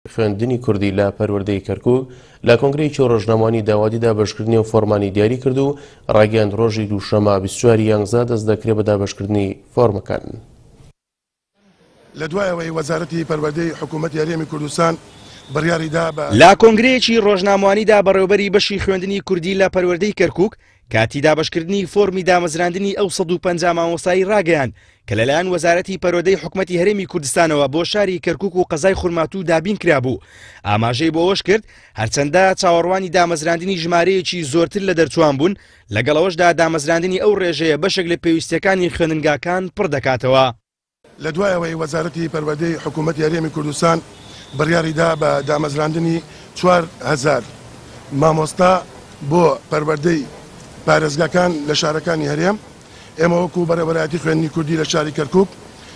خوێندنی کوردی لە پەروەردەی کەرکووک لە کۆنگرەیەکی ڕۆژنامەوانی داوادیدا بەشکردنی و فۆرمانی دیاری کرد و ڕاگەیاند ڕۆژی دووشەمە 24 یانزە دەست دەکرێت بە دابەشکردنی فۆرمەکان. لە دوایەوەی وەزارەتی پەروەردەی حکوومەتی هەرێمی کوردستان بڕیاریدا بە لا کۆنگرەیەکی ڕۆژنامەوانیدا بەڕێوەبەری بەشی خوێندنی کوردی لە پەروەردەی کەرکووک کاتی دابەشکردنی فۆرمی دامەزراندنی ئەو 150 مامۆستایی ڕاگەیاند کە لەلایەن وەزارەتی پەروەردەی حکوومەتی هەرێمی کوردستانەوە بۆ شاری کەرکووک و قەزای خورماتوو دابین کرابوو. ئاماژەی بۆ ئەوەش کرد هەرچەندە چاوەڕوانی دامەزراندنی ژمارەیەکی زۆرتر لە دەرچوان بوون، لەگەڵەوەشدا دامەزراندنی ئەو ڕێژەیە بەشێک لە پێویستیەکانی خوێندنگاکان پڕ دەکاتەوە. لە دوایەوەی وەزارەتی پەروەردەی حکوومەتی هەرێمی کوردستان بڕیاریدا بە دامەزراندنی 4000 مامۆستا بۆ پەروەردەی پارێزگاکان لە شارەکانی هەرێم. ئێمە وەکو بەڕێوەبەرایەتی خوێندنی کوردی لە شاری کەرکووک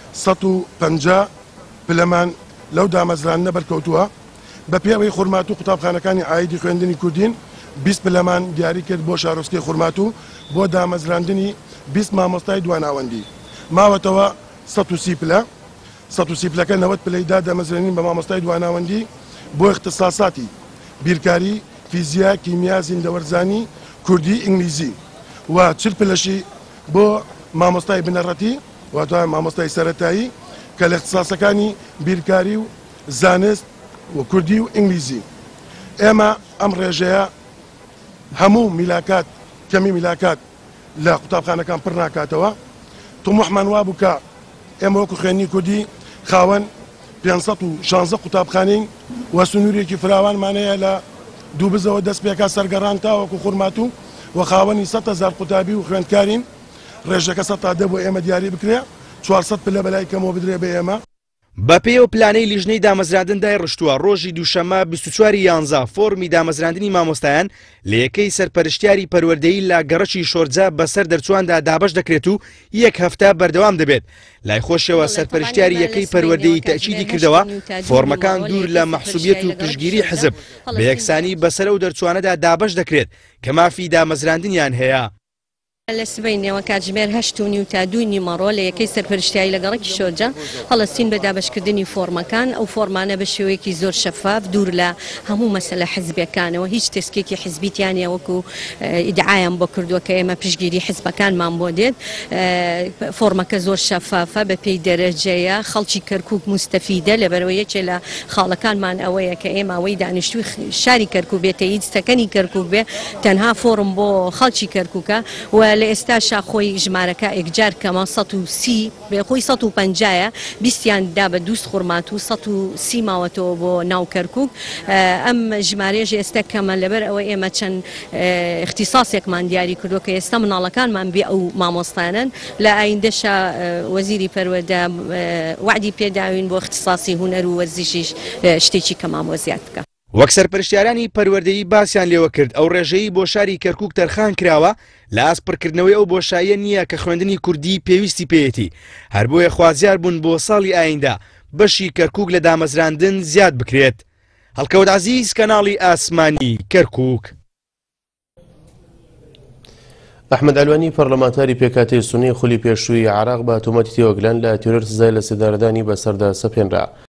150 پلەمان لەو دامەزراندنە بەرکەوتووە. بە پێوەی خورماتوو قوتابخانەکانی ئایدی خوێندنی کوردین 20 پلەمان دیاری کرد بۆ شارۆچکەی خورماتوو بۆ دامەزراندنی 20 مامۆستای دواناوەندی. ماوەتەوە 130 پلە 130 پلەکە 90 پلەیدا دامەزرێنین بە مامۆستای دواناوەندی بۆ اختصاساتی بیرکاری، فیزیا، کیمیا، زیندەوەرزانی، کوردی، ئینگلیزی و 40 پلەشی بۆ مامۆستای بنەڕەتی واتە مامۆستای سەرەتایی کە لە اختصاسەکانی بیرکاری و زانست و کوردی و ئینگلیزی. ئێمە ئەم ڕێژەیە هەموو میلاکات کەمی میلاکات لە قوتابخانەکان پڕ ناکاتەوە. طموحمان وا بوو کە ئێمە وەکو خوێندنی کوردی خاوەن 516 قوتابخانەی و سنوورێکی فراوانمانەیە لە دوو بزەوە دەست پێکا سەرگەڕان تاوەکو خورماتوو و خاوەنی 100,000 قوتابی و خوێندکارین. ڕێژەکە 100 بۆ ئێمە دیاری بکرێ 400 پلە بەلای کەمەوە بدرێ بە ئێمە. بە پێی و پلانەی لیژنەی دامەزراندندا ڕشتووە ڕۆژی دووشەمە 24 یانزە فۆرمی دامەزراندنی مامۆستایان لە یەکەی سەرپەرشتیاری پەروەردەیی لە گەڕەکی شۆرجە بەسەر دەرچواندا دابەش دەکرێت و یەک هەفتە بەردەوام دەبێت. لای خۆشەوە سەرپەرشتیاری یەکەی پەروەردەیی تەکیدی کردەوە فۆرمەکان دوور لە مەحسوبیەت و پشتگیری حزب بە یەکسانی بەسەر و دەرچوانەدا دابەش دەکرێت کە مافی دامەزراندنیان هەیە. لە سبەینەوە کاتژمێر 8:30 تا 2:30 لە یەکەی سەرپەرشتیایی لە گەڕەکی شۆرجە هەڵەستین بە دابەشکردنی فۆرمەکان. ئەو فۆرمانە بە شێوەیەکی زۆر شەفاف دوور لە هەموو مەسەلە حزبەکانەوە هیچ تەسکێکی حزبیتیانە وەکو ئیدعایان بۆ کردووە کە ئێمە پشتگیری حزبەکانمان بۆ دێت. فۆرمەکە زۆر شەفافە بە پێی دەرەجەیە خەڵکی کەرکووک مستەفیدە لەبەرەوە یەکێ لە خاڵەکانمان ئەوەیە کە ئێمە ئەوەی دانیشتووی شاری کەرکووک بێتە هیچ تەکەنی کەرکووک بێ تەنها فۆرم بۆ خەڵکی کەرکووکە و لە ئێستاشا خۆی ژمارەکە ئێکجار کەمە 130 بێخۆی 150ە 20یان دا بە دووست خورمات و 130 ماوەتەوە بۆ ناو کەرکووک. ئەم ژمارەژ ئێستا کەمە لەبەر ئەوە ئێمە چەند اختصاسێکمان دیاری کردو کە ئێستا مناڵەکانمان بێ ئەو مامۆستانن لە ئایندەشا وەزیری پەروەردە وعدی پێداوین بۆ اختصاسی هونەر و وەرزشیش شتێکی کە مامۆزیات بکە. وەک سەرپەرشتیارانی پەروەردەیی باسییان لێوە کرد ئەو ڕێژەیە بۆ شاری کەرکووک تەرخان کراوە لە ئاسپڕکردنەوەی ئەو بۆشاییە نییە کە خوێندنی کوردی پێویستی پێیەتی هەر بۆیە خوازیار بوون بۆ ساڵی ئایندا بەشی کەرکووک لە دامەزراندن زیاد بکرێت. هەڵکەوت عەزیز کەناڵی ئاسمانی کەرکووک. ئەحمەد ئەلوانی پەرلەمانتاری پێکهاتەی سونی خولی پێشووی عێراق بە تۆمەتی تێوەگلان لە تێرۆر سزای لە سێدارەدانی بەسەردا سەپێنرا.